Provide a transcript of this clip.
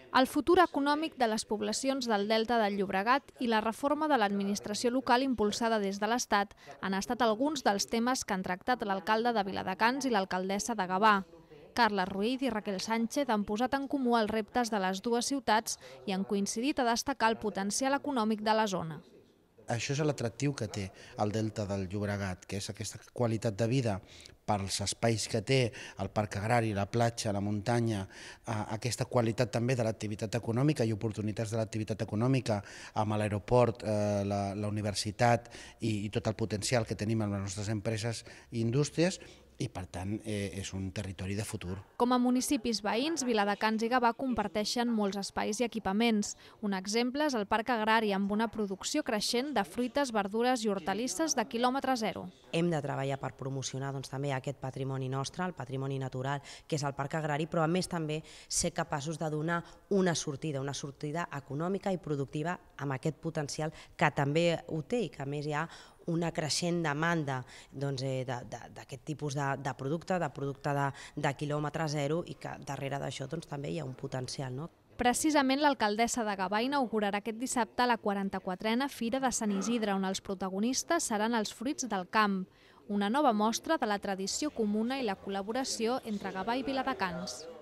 El futur econòmic de les poblacions del Delta del Llobregat i la reforma de l'administració local impulsada des de l'Estat han estat alguns dels temes que han tractat l'alcalde de Viladecans i l'alcaldessa de Gavà. Carles Ruiz i Raquel Sánchez han posat en comú els reptes de les dues ciutats i han coincidit a destacar el potencial econòmic de la zona. Això és l'atractiu que té el Delta del Llobregat, que és aquesta qualitat de vida pels espais que té, el parc agrari, la platja, la muntanya, aquesta qualitat també de l'activitat econòmica i oportunitats de l'activitat econòmica amb l'aeroport, la universitat i tot el potencial que tenim amb les nostres empreses i indústries, i per tant és un territori de futur. Com a municipis veïns, Viladecans i Gavà comparteixen molts espais i equipaments. Un exemple és el parc agrari amb una producció creixent de fruites, verdures i hortalisses de quilòmetre zero. Hem de treballar per promocionar també aquest patrimoni nostre, el patrimoni natural, que és el parc agrari, però a més també ser capaços de donar una sortida econòmica i productiva amb aquest potencial que també ho té i que a més hi ha una creixent demanda d'aquest tipus de producte de quilòmetre zero i que darrere d'això també hi ha un potencial. Precisament l'alcaldessa de Gavà inaugurarà aquest dissabte la 44a Fira de Sant Isidre, on els protagonistes seran els fruits del camp, una nova mostra de la tradició comuna i la col·laboració entre Gavà i Viladecans.